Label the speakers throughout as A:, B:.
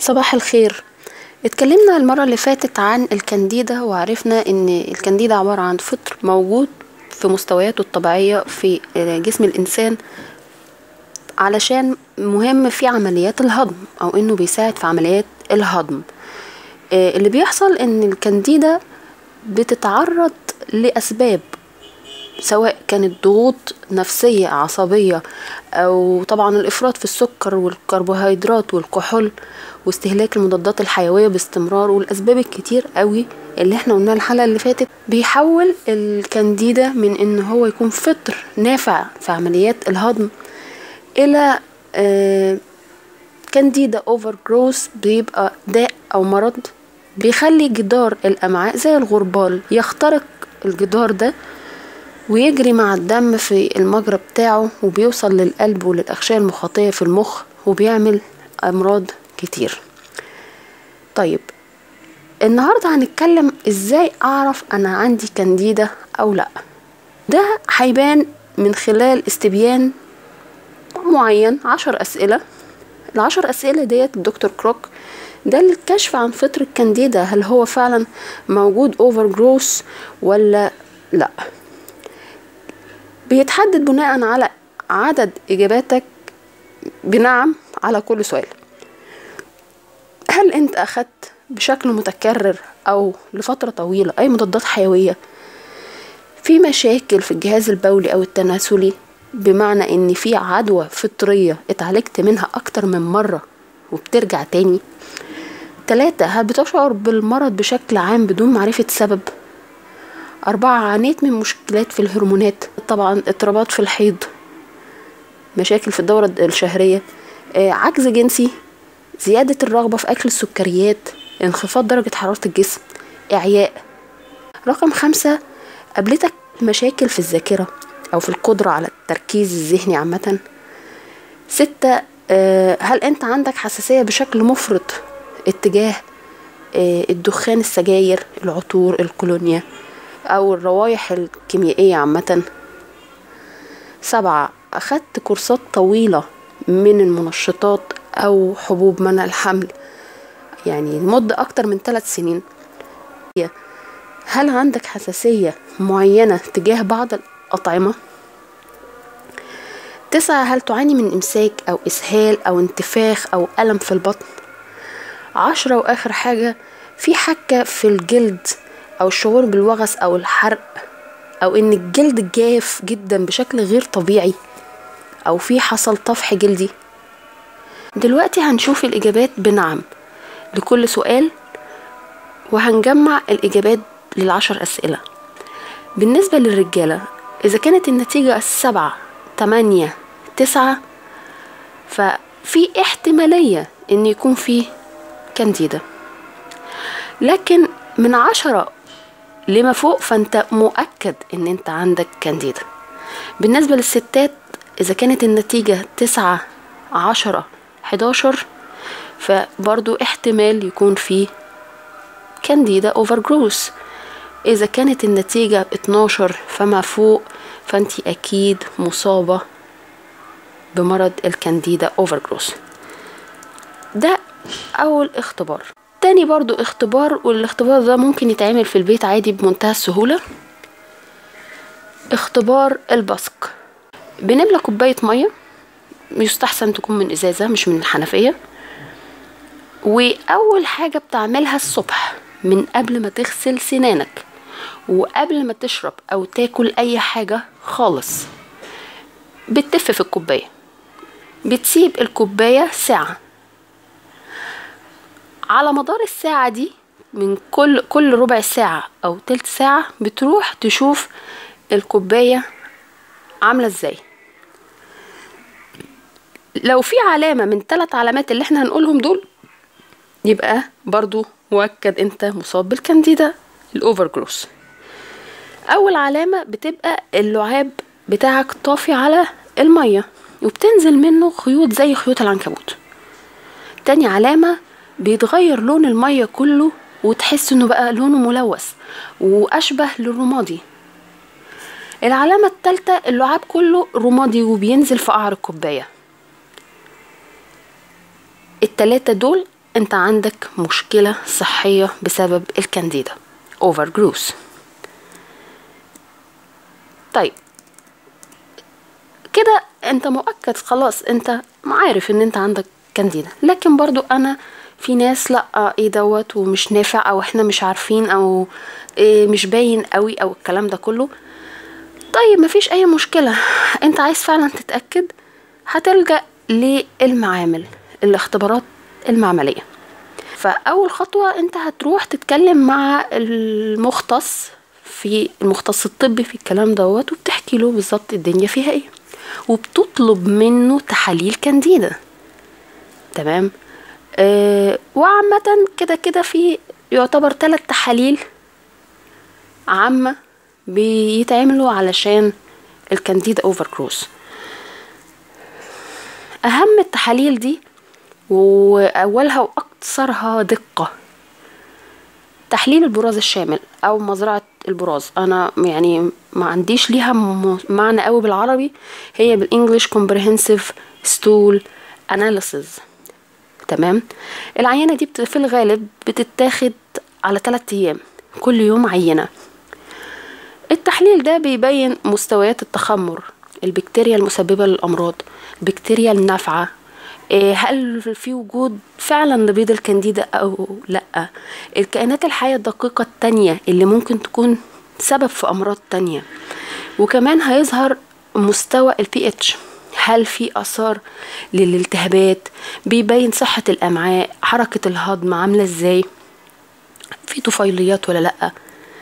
A: صباح الخير. اتكلمنا المرة اللي فاتت عن الكانديدا، وعرفنا ان الكانديدا عبارة عن فطر موجود في مستوياته الطبيعية في جسم الانسان، علشان مهم في عمليات الهضم او انه بيساعد في عمليات الهضم. اللي بيحصل ان الكانديدا بتتعرض لاسباب، سواء كانت ضغوط نفسية عصبية او طبعا الافراط في السكر والكربوهيدرات والكحول واستهلاك المضادات الحيوية باستمرار، والاسباب الكتير قوي اللي احنا قلناها الحلقة اللي فاتت، بيحول الكانديدا من ان هو يكون فطر نافع في عمليات الهضم الى كانديدا اوفر جروث، بيبقى داء او مرض بيخلي جدار الامعاء زي الغربال يخترق الجدار ده ويجري مع الدم في المجرى بتاعه، وبيوصل للقلب وللأغشية المخاطية في المخ، وبيعمل أمراض كتير. طيب النهاردة هنتكلم ازاي اعرف انا عندي كانديدا او لا. ده هيبان من خلال استبيان معين 10 اسئلة. ال10 اسئلة ديت الدكتور كروك ده للكشف عن فطر الكانديدا، هل هو فعلا موجود اوفر جروث ولا لا. بيتحدد بناء على عدد اجاباتك بنعم على كل سؤال. هل انت اخدت بشكل متكرر او لفترة طويلة اي مضادات حيوية؟ في مشاكل في الجهاز البولي او التناسلي، بمعنى ان في عدوى فطرية اتعالجت منها اكتر من مرة وبترجع تاني؟ 3. هل بتشعر بالمرض بشكل عام بدون معرفة سبب؟ 4. عانيت من مشكلات في الهرمونات، طبعا اضطرابات في الحيض، مشاكل في الدورة الشهرية، عجز جنسي، زيادة الرغبة في أكل السكريات، انخفاض درجة حرارة الجسم، إعياء. رقم 5. قابلتك مشاكل في الذاكرة أو في القدرة على التركيز الذهني عامة. 6. هل أنت عندك حساسية بشكل مفرط اتجاه الدخان، السجاير، العطور، الكولونيا أو الروايح الكيميائية عامة. 7. أخدت كورسات طويلة من المنشطات أو حبوب منع الحمل، يعني لمدة أكتر من 3 سنين. هل عندك حساسية معينة تجاه بعض الأطعمة؟ 9. هل تعاني من إمساك أو إسهال أو انتفاخ أو ألم في البطن؟ 10. وآخر حاجة، في حكة في الجلد أو الشعور بالوغص أو الحرق، أو إن الجلد جاف جدا بشكل غير طبيعي، أو في حصل طفح جلدي. دلوقتي هنشوف الإجابات بنعم لكل سؤال، وهنجمع الإجابات لل10 أسئلة. بالنسبة للرجالة، إذا كانت النتيجة 7 8 9، ففي احتمالية إن يكون فيه كانديدا، لكن من 10 لما فوق فأنت مؤكد إن أنت عندك كانديدا. بالنسبة للستات، إذا كانت النتيجة 9 10 11، فبرضو احتمال يكون فيه كانديدا اوفر جروث. إذا كانت النتيجة 12 فما فوق، فأنت أكيد مصابة بمرض الكانديدا اوفر جروث. ده أول اختبار. تاني برضو اختبار، والاختبار ده ممكن يتعمل في البيت عادي بمنتهى السهولة. اختبار البصق. بنملى كوباية مية، يستحسن تكون من إزازة مش من الحنفية، وأول حاجة بتعملها الصبح من قبل ما تغسل سنانك وقبل ما تشرب أو تاكل أي حاجة خالص، بتتف في الكوباية، بتسيب الكوباية ساعة. على مدار الساعة دي، من كل ربع ساعة أو تلت ساعة بتروح تشوف الكوباية عاملة ازاي. لو في علامة من 3 علامات اللي احنا هنقولهم دول، يبقى برضو مؤكد انت مصاب بالكانديدا الاوفر جروث. اول علامة بتبقى اللعاب بتاعك طافي على المية وبتنزل منه خيوط زي خيوط العنكبوت. تاني علامة بيتغير لون المية كله وتحس انه بقى لونه ملوث واشبه للرمادي. العلامة الثالثة اللعاب كله رمادي وبينزل في قعر الكوباية. ال3 دول انت عندك مشكلة صحية بسبب الكانديدا overgrowth. طيب كده انت مؤكد خلاص، انت عارف ان انت عندك كانديدا، لكن برضو انا في ناس لا ايه دوت ومش نافع، او احنا مش عارفين، او إيه مش باين قوي، او الكلام ده كله. طيب مفيش اي مشكلة، انت عايز فعلا تتأكد، هتلجأ للمعامل، الاختبارات المعملية. فاول خطوة انت هتروح تتكلم مع المختص الطبي في الكلام دوت، وبتحكي له بالظبط الدنيا فيها ايه، وبتطلب منه تحاليل كانديدا. تمام. وعامة كده في يعتبر 3 تحاليل عامة بيتعملوا علشان الكانديدا اوفرجروث. اهم التحاليل دي واولها واكثرها دقة تحليل البراز الشامل او مزرعة البراز. انا يعني ما عنديش ليها معنى قوي بالعربي، هي بالانجليش comprehensive stool analysis. تمام. العينة دي في الغالب بتتاخد على 3 ايام، كل يوم عينة. التحليل ده بيبين مستويات التخمر، البكتيريا المسببة للأمراض، البكتيريا النافعة، هل في وجود فعلا لبيض الكانديدا أو لأ، الكائنات الحية الدقيقة التانية اللي ممكن تكون سبب في أمراض تانية. وكمان هيظهر مستوى الPH، هل في أثار للالتهابات، بيبين صحة الأمعاء، حركة الهضم عاملة ازاي، في طفيليات ولا لأ.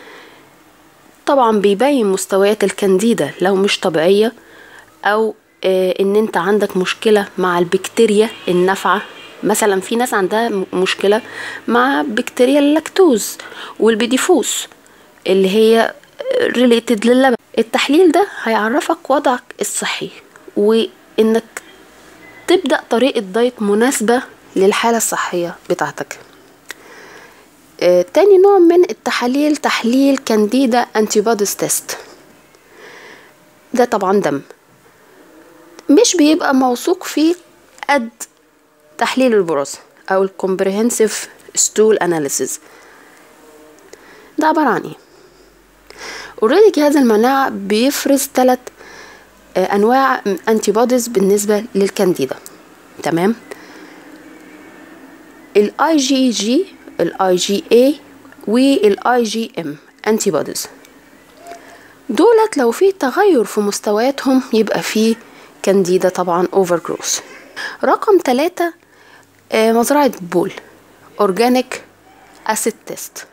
A: طبعا بيبين مستويات الكانديدا لو مش طبيعية، او ان انت عندك مشكلة مع البكتيريا النافعة. مثلا في ناس عندها مشكلة مع بكتيريا اللاكتوز والبيديفوس اللي هي ريليتد للبن. التحليل ده هيعرفك وضعك الصحي، وانك تبدأ طريقة دايت مناسبة للحالة الصحية بتاعتك. تاني نوع من التحاليل تحليل كانديدا انتيبوديز تيست. ده طبعا دم، مش بيبقى موثوق فيه قد تحليل البراز او الكومبريهنسيف ستول اناليسيز. ده عبارة عن ايه؟ اوريدي جهاز المناعة بيفرز 3 انواع انتيبوديز بالنسبة للكانديدا. تمام. الاي جي جي، الاي جي اي، والاي جي ام انتيبوديز. دولت لو في تغير في مستوياتهم يبقى فيه كانديدا طبعا اوفرجروث. رقم 3 مزرعة بول اورجانيك اسيد تيست،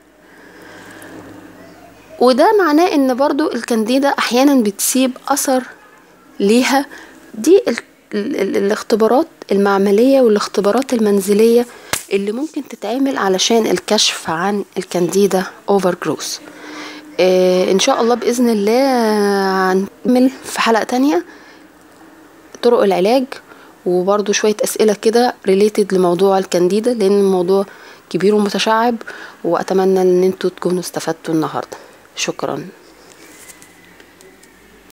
A: وده معناه ان برضو الكانديدا احيانا بتسيب اثر ليها. دي الاختبارات المعملية والاختبارات المنزلية اللي ممكن تتعمل علشان الكشف عن الكانديدا اوفرجروث. ان شاء الله باذن الله هنكمل في حلقة تانية طرق العلاج، وبرضو شوية اسئلة كده ريليتد لموضوع الكانديدا، لان الموضوع كبير ومتشعب، واتمنى ان انتوا تكونوا استفدتوا النهاردة. شكرا.